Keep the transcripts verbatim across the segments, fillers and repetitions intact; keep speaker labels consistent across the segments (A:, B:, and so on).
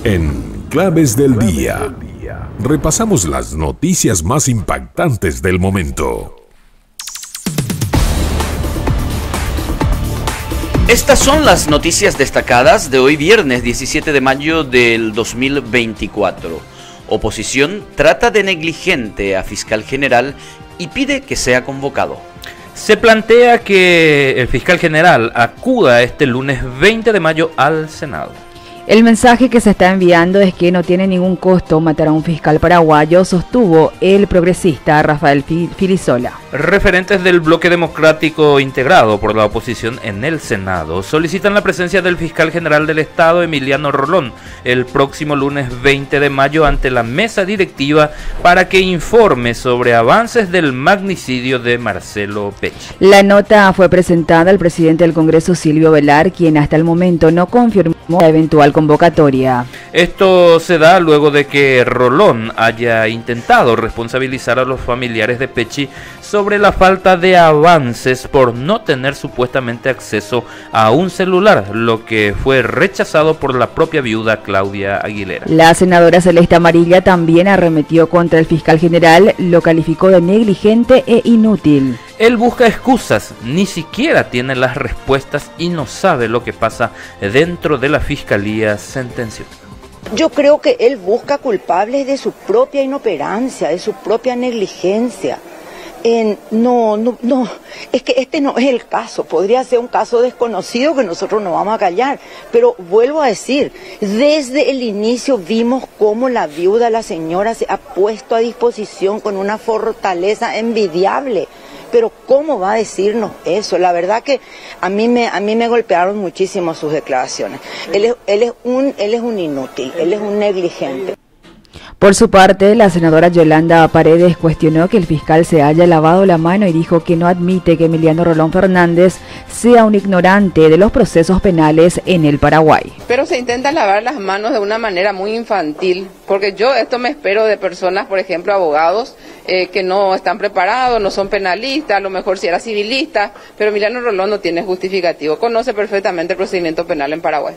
A: En Claves del Día, repasamos las noticias más impactantes del momento.
B: Estas son las noticias destacadas de hoy viernes diecisiete de mayo del dos mil veinticuatro. Oposición trata de negligente a fiscal general y pide que sea convocado.
C: Se plantea que el fiscal general acuda este lunes veinte de mayo al Senado.
D: El mensaje que se está enviando es que no tiene ningún costo matar a un fiscal paraguayo, sostuvo el progresista Rafael Filisola.
C: Referentes del bloque democrático integrado por la oposición en el Senado solicitan la presencia del fiscal general del Estado, Emiliano Rolón, el próximo lunes veinte de mayo ante la mesa directiva para que informe sobre avances del magnicidio de Marcelo Pecci.
D: La nota fue presentada al presidente del Congreso, Silvio Velar, quien hasta el momento no confirmó la eventual convocatoria.
C: Esto se da luego de que Rolón haya intentado responsabilizar a los familiares de Pecci sobre la falta de avances por no tener supuestamente acceso a un celular, lo que fue rechazado por la propia viuda Claudia Aguilera.
D: La senadora Celeste Amarilla también arremetió contra el fiscal general, lo calificó de negligente e inútil.
C: Él busca excusas, ni siquiera tiene las respuestas y no sabe lo que pasa dentro de la fiscalía, sentenció.
E: Yo creo que él busca culpables de su propia inoperancia, de su propia negligencia. Eh, no, no, no, es que este no es el caso, podría ser un caso desconocido que nosotros no vamos a callar, pero vuelvo a decir, desde el inicio vimos cómo la viuda, la señora, se ha puesto a disposición con una fortaleza envidiable. Pero ¿cómo va a decirnos eso? La verdad que a mí me a mí me golpearon muchísimo sus declaraciones. Él es, él es un él es un inútil, él es un negligente.
D: Por su parte, la senadora Yolanda Paredes cuestionó que el fiscal se haya lavado la mano y dijo que no admite que Emiliano Rolón Fernández sea un ignorante de los procesos penales en el Paraguay.
F: Pero se intenta lavar las manos de una manera muy infantil, porque yo esto me espero de personas, por ejemplo, abogados, eh, que no están preparados, no son penalistas, a lo mejor si era civilista, pero Emiliano Rolón no tiene justificativo, conoce perfectamente el procedimiento penal en Paraguay.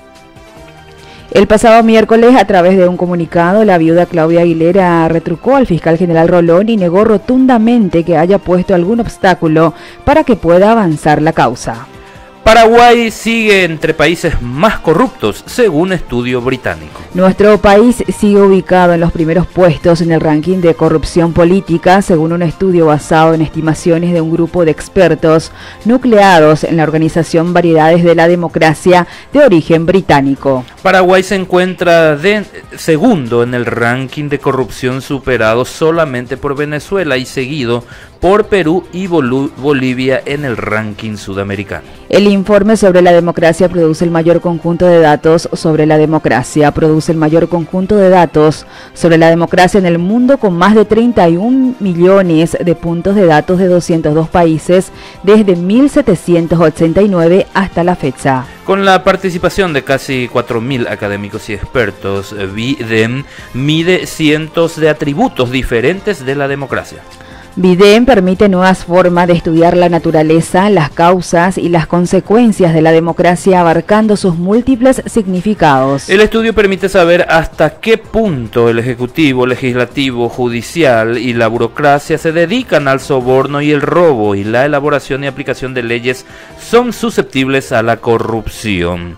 D: El pasado miércoles, a través de un comunicado, la viuda Claudia Aguilera retrucó al fiscal general Rolón y negó rotundamente que haya puesto algún obstáculo para que pueda avanzar la causa.
C: Paraguay sigue entre países más corruptos, según estudio británico.
D: Nuestro país sigue ubicado en los primeros puestos en el ranking de corrupción política, según un estudio basado en estimaciones de un grupo de expertos nucleados en la organización Variedades de la Democracia de origen británico.
C: Paraguay se encuentra de segundo en el ranking de corrupción, superado solamente por Venezuela y seguido por Perú y Bol- Bolivia en el ranking sudamericano.
D: El informe sobre la democracia produce el mayor conjunto de datos sobre la democracia. Produce el mayor conjunto de datos sobre la democracia en el mundo, con más de treinta y un millones de puntos de datos de doscientos dos países desde mil setecientos ochenta y nueve hasta la fecha.
C: Con la participación de casi cuatro mil académicos y expertos, BIDEM mide cientos de atributos diferentes de la democracia.
D: BIDEM permite nuevas formas de estudiar la naturaleza, las causas y las consecuencias de la democracia, abarcando sus múltiples significados.
C: El estudio permite saber hasta qué punto el Ejecutivo, Legislativo, Judicial y la burocracia se dedican al soborno y el robo, y la elaboración y aplicación de leyes son susceptibles a la corrupción.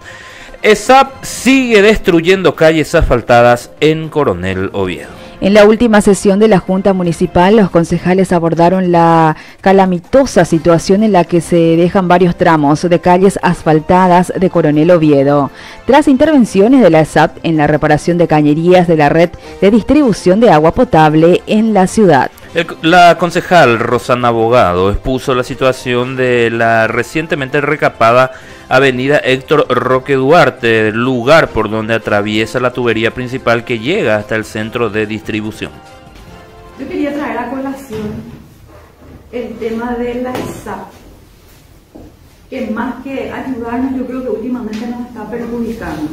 C: ESAP sigue destruyendo calles asfaltadas en Coronel Oviedo.
D: En la última sesión de la Junta Municipal, los concejales abordaron la calamitosa situación en la que se dejan varios tramos de calles asfaltadas de Coronel Oviedo, tras intervenciones de la ESAP en la reparación de cañerías de la red de distribución de agua potable en la ciudad.
C: El, la concejal Rosana Abogado expuso la situación de la recientemente recapada avenida Héctor Roque Duarte, lugar por donde atraviesa la tubería principal que llega hasta el centro de distribución.
G: Yo quería traer a colación el tema de la ESAP, que más que ayudarnos, yo creo que últimamente nos está perjudicando.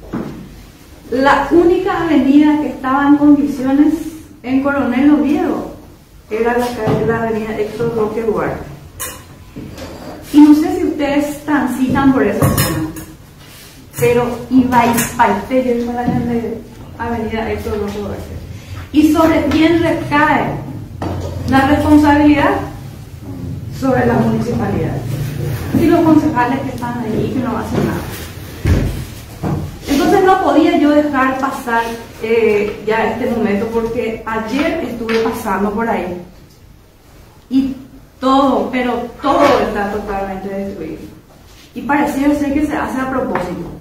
G: La única avenida que estaba en condiciones en Coronel Oviedo era la, calle, la avenida Héctor Roque Duarte. Y no sé si ustedes transitan por esa zona. pero iba y parte yo iba a la avenida Héctor Rojo García. ¿Y sobre quién recae la responsabilidad? Sobre la municipalidad y los concejales que están ahí que no hacen nada. Entonces no podía yo dejar pasar eh, ya este momento, porque ayer estuve pasando por ahí y todo, pero todo está totalmente destruido y pareciera ser que se hace a propósito,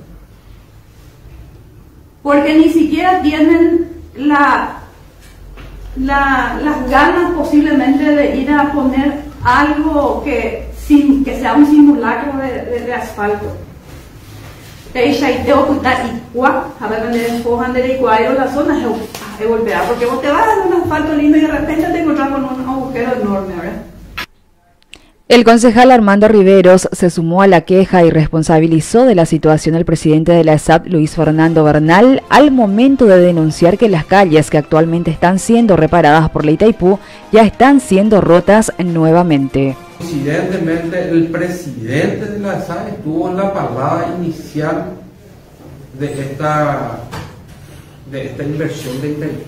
G: porque ni siquiera tienen la, la, las ganas posiblemente de ir a poner algo que, sin, que sea un simulacro de, de, de asfalto. Ella y te oculta y cuá, a ver dónde despojan de igual la zona es golpear, porque vos te vas a un asfalto lindo y de repente te encontrás con un agujero enorme, ¿verdad?
D: El concejal Armando Riveros se sumó a la queja y responsabilizó de la situación al presidente de la E S A P, Luis Fernando Bernal, al momento de denunciar que las calles que actualmente están siendo reparadas por la Itaipú ya están siendo rotas nuevamente.
H: Coincidentemente, el presidente de la E S A P estuvo en la palabra inicial de esta, de esta inversión de Itaipú.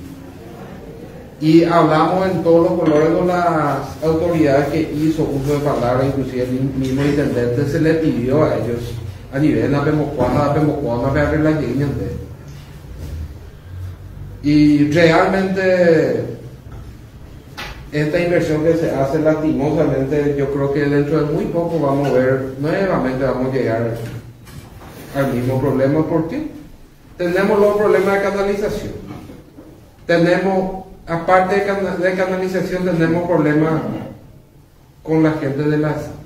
H: Y hablamos en todos los colores con las autoridades que hizo uso de palabras, inclusive el mismo intendente se le pidió a ellos a nivel de Pemocuana, Pemocuana, para la línea. Y realmente esta inversión que se hace lastimosamente, yo creo que dentro de muy poco vamos a ver, nuevamente vamos a llegar al mismo problema. ¿Por qué? Tenemos los problemas de canalización. Tenemos, aparte de, can de canalización, tenemos problemas con la gente de la E S A P.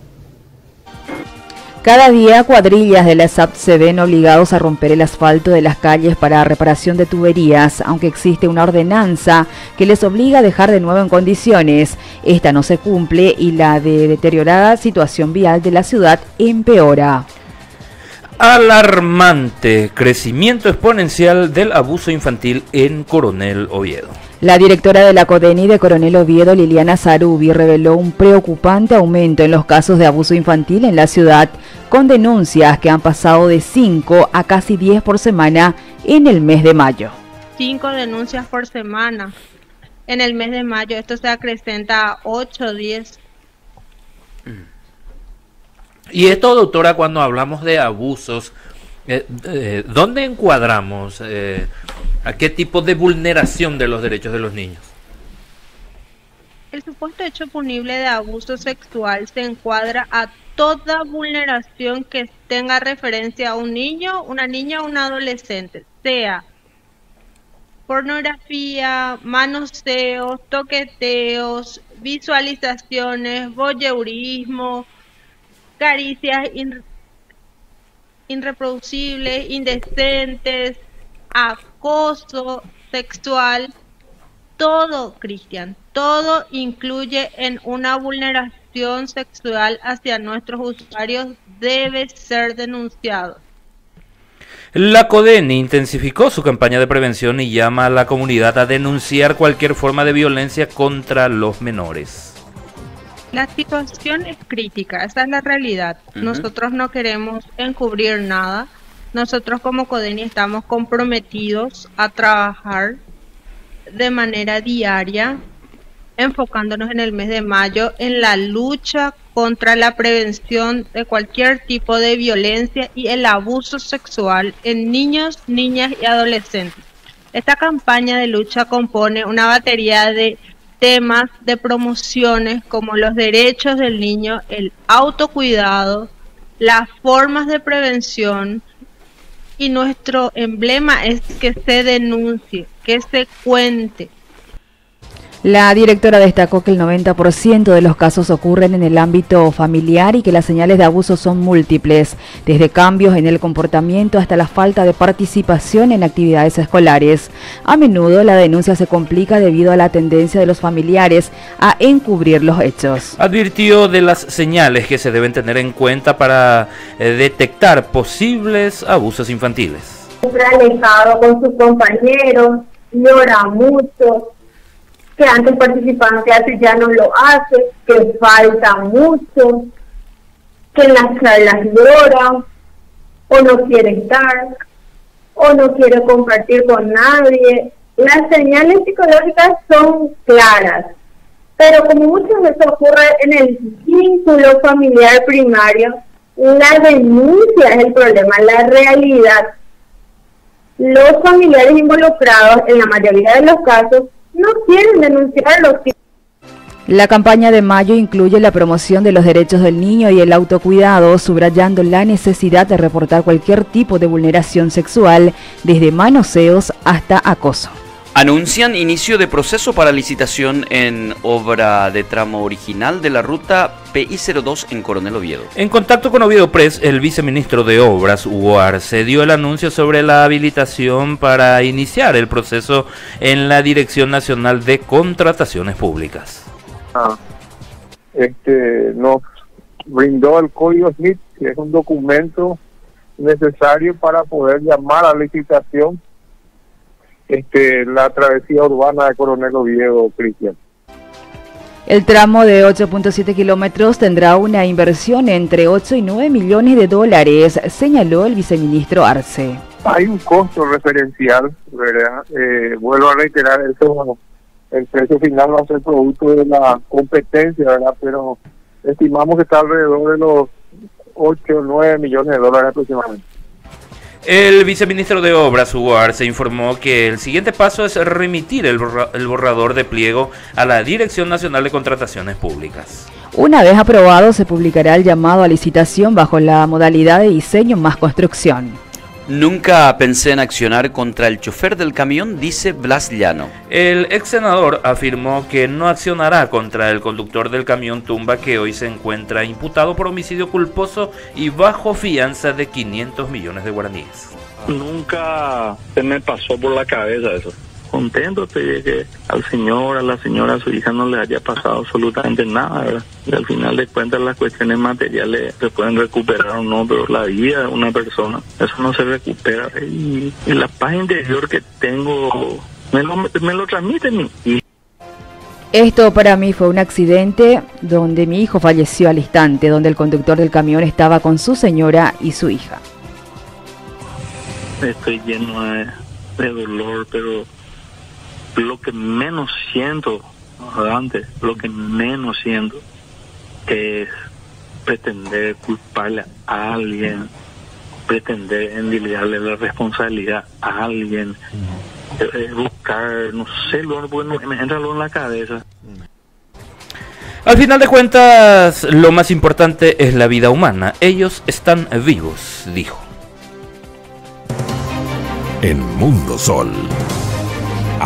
D: Cada día cuadrillas de la E S A P se ven obligados a romper el asfalto de las calles para reparación de tuberías, aunque existe una ordenanza que les obliga a dejar de nuevo en condiciones. Esta no se cumple y la de deteriorada situación vial de la ciudad empeora.
C: Alarmante crecimiento exponencial del abuso infantil en Coronel Oviedo.
D: La directora de la CODENI de Coronel Oviedo, Liliana Sarubi, reveló un preocupante aumento en los casos de abuso infantil en la ciudad, con denuncias que han pasado de cinco a casi diez por semana en el mes de mayo.
I: cinco denuncias por semana en el mes de mayo. Esto se acrecenta a ocho o diez.
C: Y esto, doctora, cuando hablamos de abusos, eh, eh, ¿dónde encuadramos? Eh, ¿A qué tipo de vulneración de los derechos de los niños?
I: El supuesto hecho punible de abuso sexual se encuadra a toda vulneración que tenga referencia a un niño, una niña o un adolescente, sea pornografía, manoseos, toqueteos, visualizaciones, voyeurismo, caricias in, irreproducibles, indecentes, acoso sexual, todo, Cristian, todo incluye en una vulneración sexual hacia nuestros usuarios, debe ser denunciado.
C: La CODENI intensificó su campaña de prevención y llama a la comunidad a denunciar cualquier forma de violencia contra los menores.
I: La situación es crítica, esa es la realidad. Uh-huh. Nosotros no queremos encubrir nada. Nosotros como CODENI estamos comprometidos a trabajar de manera diaria, enfocándonos en el mes de mayo en la lucha contra la prevención de cualquier tipo de violencia y el abuso sexual en niños, niñas y adolescentes. Esta campaña de lucha compone una batería de temas de promociones como los derechos del niño, el autocuidado, las formas de prevención, y nuestro emblema es que se denuncie, que se cuente.
D: La directora destacó que el noventa por ciento de los casos ocurren en el ámbito familiar y que las señales de abuso son múltiples, desde cambios en el comportamiento hasta la falta de participación en actividades escolares. A menudo la denuncia se complica debido a la tendencia de los familiares a encubrir los hechos.
C: Advirtió de las señales que se deben tener en cuenta para eh, detectar posibles abusos infantiles.
J: Alejado con sus compañeros, llora mucho, que antes participaba en clases ya no lo hace, que falta mucho, que en las charlas llora, o no quiere estar, o no quiere compartir con nadie. Las señales psicológicas son claras, pero como muchas veces ocurre en el vínculo familiar primario, la denuncia es el problema, la realidad. Los familiares involucrados, en la mayoría de los casos, no quieren denunciarlo.
D: La campaña de mayo incluye la promoción de los derechos del niño y el autocuidado, subrayando la necesidad de reportar cualquier tipo de vulneración sexual, desde manoseos hasta acoso.
B: Anuncian inicio de proceso para licitación en obra de tramo original de la ruta P I cero dos en Coronel Oviedo.
C: En contacto con Oviedo Press, el viceministro de Obras, Hugo Arce, dio el anuncio sobre la habilitación para iniciar el proceso en la Dirección Nacional de Contrataciones Públicas.
K: Ah, este, nos brindó el código Smith, que es un documento necesario para poder llamar a licitación este, la travesía urbana de Coronel Oviedo, Cristian.
D: El tramo de ocho punto siete kilómetros tendrá una inversión entre ocho y nueve millones de dólares, señaló el viceministro Arce.
K: Hay un costo referencial, ¿verdad? Eh, vuelvo a reiterar, eso, el precio final va a ser producto de la competencia, ¿verdad? Pero estimamos que está alrededor de los ocho o nueve millones de dólares aproximadamente.
C: El viceministro de Obras, Hugo Arce, informó que el siguiente paso es remitir el, borra el borrador de pliego a la Dirección Nacional de Contrataciones Públicas.
D: Una vez aprobado, se publicará el llamado a licitación bajo la modalidad de diseño más construcción.
B: Nunca pensé en accionar contra el chofer del camión, dice Blas Llano.
C: El ex senador afirmó que no accionará contra el conductor del camión Tumba, que hoy se encuentra imputado por homicidio culposo y bajo fianza de quinientos millones de guaraníes.
L: Nunca se me pasó por la cabeza eso. Contento de que al señor, a la señora, a su hija no le haya pasado absolutamente nada, ¿verdad? Y al final de cuentas las cuestiones materiales se pueden recuperar o no, pero la vida de una persona, eso no se recupera. Y, y la paz interior que tengo me lo, me lo transmite mi hijo.
D: Esto para mí fue un accidente donde mi hijo falleció al instante, donde el conductor del camión estaba con su señora y su hija.
L: Estoy lleno de, de dolor, pero lo que menos siento, antes, lo que menos siento es pretender culparle a alguien, pretender endilgarle la responsabilidad a alguien, eh, buscar, no sé, lo, bueno, me entra lo en la cabeza.
C: Al final de cuentas, lo más importante es la vida humana. Ellos están vivos, dijo.
A: En Mundo Sol.